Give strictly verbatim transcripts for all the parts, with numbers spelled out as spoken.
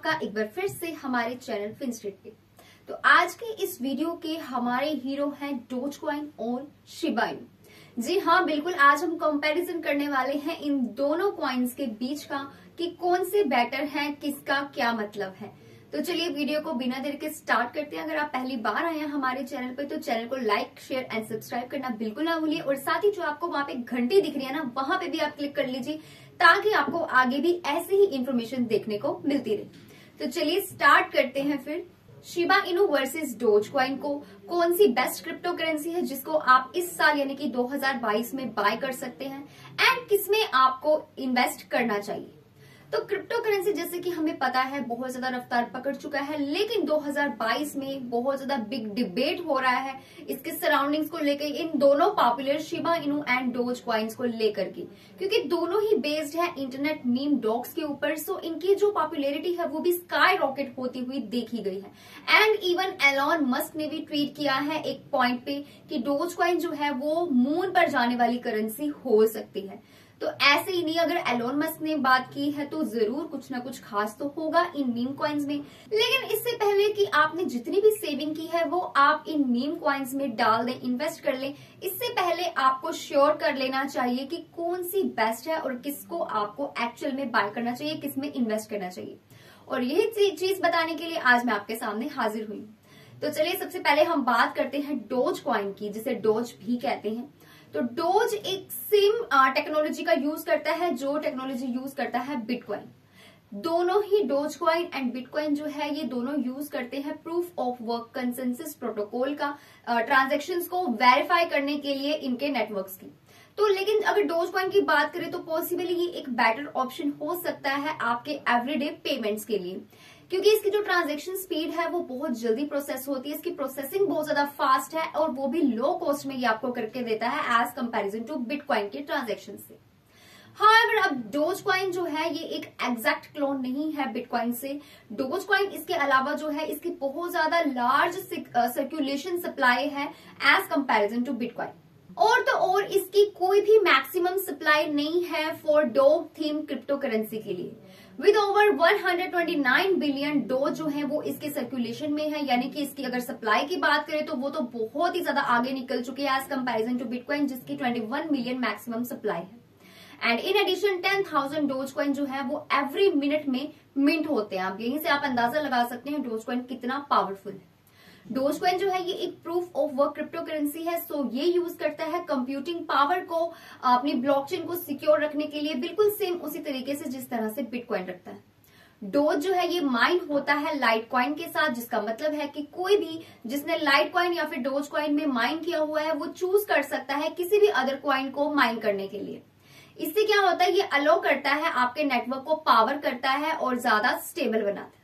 आपका एक बार फिर से हमारे चैनल फिनस्ट्रीट पे। तो आज के इस वीडियो के हमारे हीरो हैं डोजकॉइन और शिबा इनू। जी हाँ, बिल्कुल आज हम कंपैरिजन करने वाले हैं इन दोनों कॉइन्स के बीच का कि कौन से बेटर हैं, किसका क्या मतलब है। तो चलिए वीडियो को बिना देर के स्टार्ट करते हैं। अगर आप पहली बार आए हैं हमारे चैनल पर तो चैनल को लाइक, शेयर एंड सब्सक्राइब करना बिल्कुल ना भूलिए और साथ ही जो आपको वहां पे घंटी दिख रही है ना, वहां पे भी आप क्लिक कर लीजिए ताकि आपको आगे भी ऐसी ही इंफॉर्मेशन देखने को मिलती रहे। तो चलिए स्टार्ट करते हैं फिर। शिबा इनू वर्सेस डोजकॉइन को कौन सी बेस्ट क्रिप्टो करेंसी है जिसको आप इस साल यानी कि दो हज़ार बाईस में बाय कर सकते हैं एंड किसमें आपको इन्वेस्ट करना चाहिए। तो क्रिप्टो करेंसी जैसे कि हमें पता है बहुत ज्यादा रफ्तार पकड़ चुका है, लेकिन दो हज़ार बाईस में बहुत ज्यादा बिग डिबेट हो रहा है इसके सराउंडिंग्स को लेकर, इन दोनों popular Shiba Inu and Doge coins को लेकर के, क्योंकि दोनों ही बेस्ड है इंटरनेट मीम डॉग्स के ऊपर। सो इनकी जो पॉपुलैरिटी है वो भी स्काई रॉकेट होती हुई देखी गई है। एंड इवन एलॉन मस्क ने भी ट्वीट किया है एक पॉइंट पे कि डोज कॉइन जो है वो मून पर जाने वाली करेंसी हो सकती है। तो ऐसे ही नहीं, अगर एलोन मस्क ने बात की है तो जरूर कुछ ना कुछ खास तो होगा इन मीम कॉइन्स में। लेकिन इससे पहले कि आपने जितनी भी सेविंग की है वो आप इन मीम कॉइन्स में डाल दें, इन्वेस्ट कर लें, इससे पहले आपको श्योर कर लेना चाहिए कि कौन सी बेस्ट है और किसको आपको एक्चुअल में बाय करना चाहिए, किसमें इन्वेस्ट करना चाहिए। और यही चीज बताने के लिए आज मैं आपके सामने हाजिर हुई। तो चलिए सबसे पहले हम बात करते हैं डोज कॉइन की, जिसे डोज भी कहते हैं। तो डोज एक सेम टेक्नोलॉजी का यूज करता है जो टेक्नोलॉजी यूज करता है बिटकॉइन। दोनों ही डोज कॉइन एंड बिटकॉइन जो है ये दोनों यूज करते हैं proof of work consensus protocol का, ट्रांजैक्शंस को वेरीफाई करने के लिए इनके नेटवर्क्स की। तो लेकिन अगर डोज कॉइन की बात करें तो पॉसिबली ये एक बेटर ऑप्शन हो सकता है आपके एवरीडे पेमेंट्स के लिए, क्योंकि इसकी जो ट्रांजैक्शन स्पीड है वो बहुत जल्दी प्रोसेस होती है, इसकी प्रोसेसिंग बहुत ज्यादा फास्ट है और वो भी लो कॉस्ट में ये आपको करके देता है एज कंपैरिजन टू बिटकॉइन के ट्रांजैक्शन से। हाउएवर अब डोज कॉइन जो है ये एक एग्जैक्ट क्लोन नहीं है बिटकॉइन से। डोज कॉइन इसके अलावा जो है इसकी बहुत ज्यादा लार्ज सर्कुलेशन सप्लाई है एज कंपैरिजन टू बिटकॉइन। और तो और इसकी कोई भी मैक्सिमम सप्लाई नहीं है for Doge theme crypto currency के लिए। विद ओवर एक सौ उनतीस बिलियन डोज जो है वो इसके सर्कुलेशन में है, यानी कि इसकी अगर सप्लाई की बात करें तो वो तो बहुत ही ज्यादा आगे निकल चुकी है एज कंपैरिजन टू बिटकॉइन जिसकी इक्कीस मिलियन मैक्सिमम सप्लाई है। And in addition ten thousand dose coin जो है वो एवरी मिनट में मिंट होते हैं। आप यहीं से आप अंदाजा लगा सकते हैं डोज कॉइन कितना पावरफुल है। डोज कॉइन जो है ये एक proof of work cryptocurrency है। सो ये यूज करता है कंप्यूटिंग पावर को अपनी ब्लॉकचेन को सिक्योर रखने के लिए, बिल्कुल सेम उसी तरीके से जिस तरह से बिटकॉइन रखता है। डोज जो है ये माइन होता है लाइट कॉइन के साथ, जिसका मतलब है कि कोई भी जिसने लाइट कॉइन या फिर डोज कॉइन में माइन किया हुआ है वो चूज कर सकता है किसी भी अदर कॉइन को माइन करने के लिए। इससे क्या होता है, ये अलो करता है, आपके नेटवर्क को पावर करता है और ज्यादा स्टेबल बनाता है।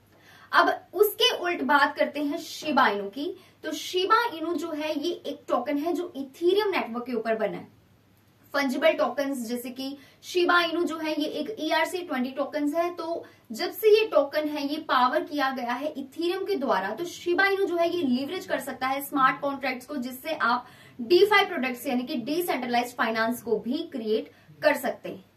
अब उसके उल्ट बात करते हैं शिबा इनू की। तो शिबा इनू जो है ये एक टोकन है जो इथेरियम नेटवर्क के ऊपर बना है। फंजिबल टोकन्स जैसे कि शिबा इनू जो है ये एक E R C twenty tokens है। तो जब से ये टोकन है ये पावर किया गया है इथेरियम के द्वारा, तो शिबा इनू जो है ये लीवरेज कर सकता है स्मार्ट कॉन्ट्रैक्ट्स को, जिससे आप डीफाई प्रोडक्ट्स यानी कि डिसेंट्रलाइज्ड फाइनेंस को भी क्रिएट कर सकते हैं।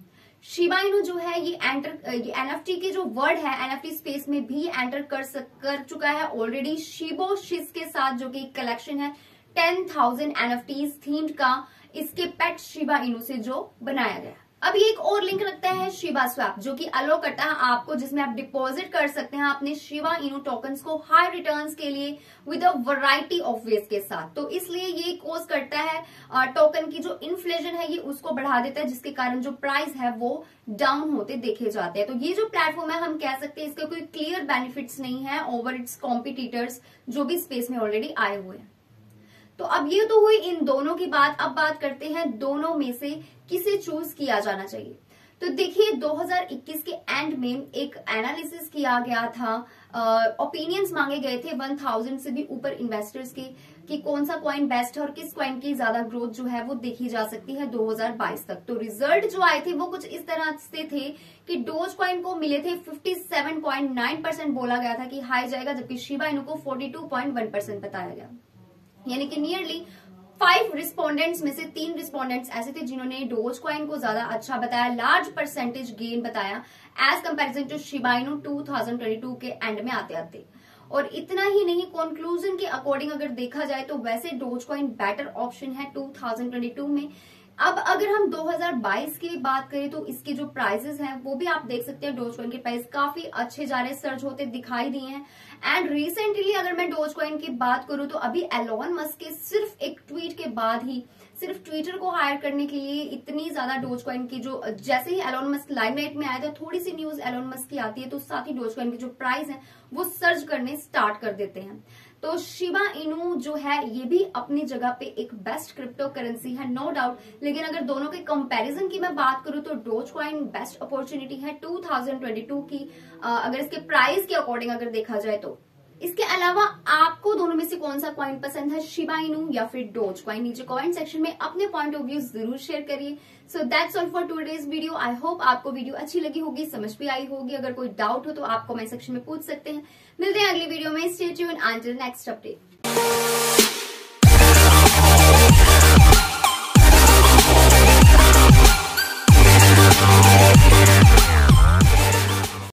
शिबा इनू जो है ये एंटर ये एनएफटी के जो वर्ड है एनएफटी स्पेस में भी एंटर कर सक, कर चुका है ऑलरेडी शिबो शिस के साथ, जो कि कलेक्शन है टेन थाउजेंड एनएफटीज थीम्ड का इसके पेट शिबा इनू से जो बनाया गया। अब ये एक और लिंक रखता है शिबा स्वैप, जो कि अलो करता है आपको, जिसमें आप डिपॉजिट कर सकते हैं अपने शिबा इनू टोकन्स को हाई रिटर्न्स के लिए with a variety of ways के साथ। तो इसलिए ये कोज करता है टोकन की जो इन्फ्लेशन है ये उसको बढ़ा देता है, जिसके कारण जो प्राइस है वो डाउन होते देखे जाते हैं। तो ये जो प्लेटफॉर्म है हम कह सकते हैं इसके कोई क्लियर बेनिफिट्स नहीं है ओवर इट्स कॉम्पिटिटर्स जो भी स्पेस में ऑलरेडी आए हुए हैं। तो अब ये तो हुई इन दोनों की बात। अब बात करते हैं दोनों में से किसे चूज किया जाना चाहिए। तो देखिए दो हज़ार इक्कीस के एंड में एक एनालिसिस किया गया था, ओपिनियंस मांगे गए थे एक हज़ार से भी ऊपर इन्वेस्टर्स के कि कौन सा कॉइन बेस्ट है और किस कॉइन की ज्यादा ग्रोथ जो है वो देखी जा सकती है दो हज़ार बाईस तक। तो रिजल्ट जो आए थे वो कुछ इस तरह से थे कि डोज कॉइन को मिले थे सत्तावन पॉइंट नौ परसेंट बोला गया था कि हाई जाएगा, जबकि शिबा इनू को बयालीस पॉइंट एक परसेंट बताया गया, यानी कि नियरली फाइव रिस्पोंडेंट्स में से तीन रिस्पोंडेंट्स ऐसे थे जिन्होंने डोज कॉइन को ज्यादा अच्छा बताया, लार्ज परसेंटेज गेन बताया as comparison to Shiba Inu two thousand twenty two के एंड में आते आते। और इतना ही नहीं, कंक्लूजन के अकॉर्डिंग अगर देखा जाए तो वैसे डोज कॉइन बेटर ऑप्शन है टू थाउजेंड ट्वेंटी टू में। अब अगर हम दो हज़ार बाईस की बात करें तो इसके जो प्राइसेस हैं वो भी आप देख सकते हैं, डोज कॉइन के प्राइस काफी अच्छे जा रहे हैं, सर्च होते दिखाई दिए हैं। एंड रिसेंटली अगर मैं डोज कॉइन की बात करूं तो अभी एलोन मस्क के सिर्फ एक ट्वीट के बाद ही, सिर्फ ट्विटर को हायर करने के लिए इतनी ज्यादा डोज कॉइन की जो, जैसे ही एलोन मस्क लाइमलाइट में आया था, थोड़ी सी न्यूज एलोन मस्क की आती है तो साथ ही डोज कॉइन की जो प्राइस है वो सर्ज करने स्टार्ट कर देते हैं। तो शिबा इनू जो है ये भी अपनी जगह पे एक बेस्ट क्रिप्टो करेंसी है, नो डाउट। लेकिन अगर दोनों के कंपैरिजन की मैं बात करूं तो डोज कॉइन बेस्ट अपॉर्चुनिटी है टू थाउजेंड ट्वेंटी टू की, अगर इसके प्राइस के अकॉर्डिंग अगर देखा जाए तो। इसके अलावा आपको दोनों में से कौन सा कॉइन पसंद है, शिबा इनू या फिर डोज कॉइन? नीचे कमेंट सेक्शन में अपने पॉइंट ऑफ व्यू जरूर शेयर करिए। So that's all for today's video. I hope आपको वीडियो अच्छी लगी होगी, समझ भी आई होगी। अगर कोई डाउट हो तो आप कमेंट सेक्शन में पूछ सकते हैं। मिलते हैं अगली वीडियो में। Stay tuned until next update.